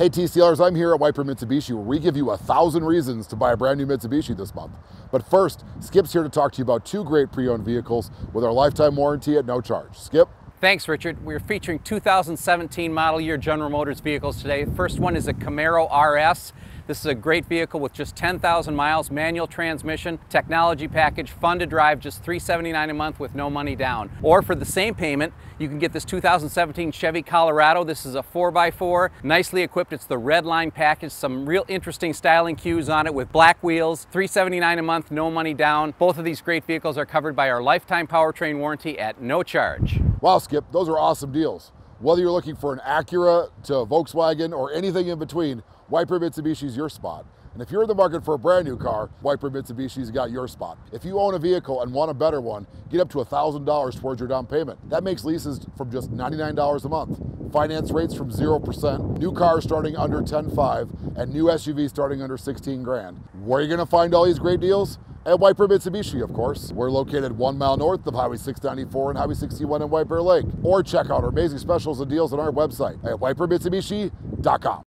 Hey TCLers, I'm here at Wiper Mitsubishi where we give you 1,000 reasons to buy a brand new Mitsubishi this month. But first, Skip's here to talk to you about two great pre-owned vehicles with our lifetime warranty at no charge. Skip? Thanks, Richard. We're featuring 2017 model year General Motors vehicles today. First one is a Camaro RS. This is a great vehicle with just 10,000 miles, manual transmission, technology package, fun to drive, just $379 a month with no money down. Or for the same payment, you can get this 2017 Chevy Colorado. This is a 4x4, nicely equipped. It's the red line package, some real interesting styling cues on it with black wheels, $379 a month, no money down. Both of these great vehicles are covered by our lifetime powertrain warranty at no charge. Wow, Skip, those are awesome deals. Whether you're looking for an Acura to Volkswagen or anything in between, Wiper Mitsubishi's your spot. And if you're in the market for a brand new car, Wiper Mitsubishi's got your spot. If you own a vehicle and want a better one, get up to $1,000 towards your down payment. That makes leases from just $99 a month. Finance rates from 0%, new cars starting under $10,500, and new SUVs starting under 16 grand. Where are you gonna find all these great deals? At Wiper Mitsubishi, of course. We're located 1 mile north of Highway 694 and Highway 61 in White Bear Lake. Or check out our amazing specials and deals on our website at wipermitsubishi.com.